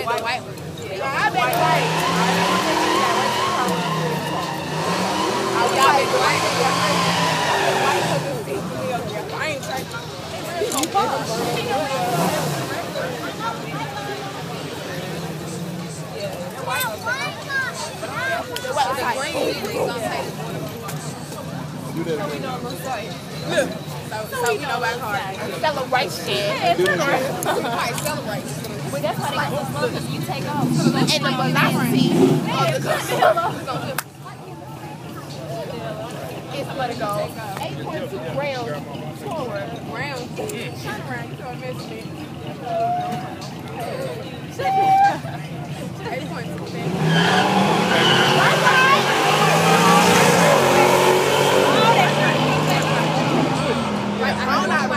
bet the white one. I bet the white. Y'all bet the white. I ain't trying. The green is gonna take. Look. So we know about hard. Celebration. We might celebrate. Well, that's why they got the slogans you take off. And the velocity of the it's let it go. 8.2 grams forward. Round. Turn around. You don't miss it. 8.2.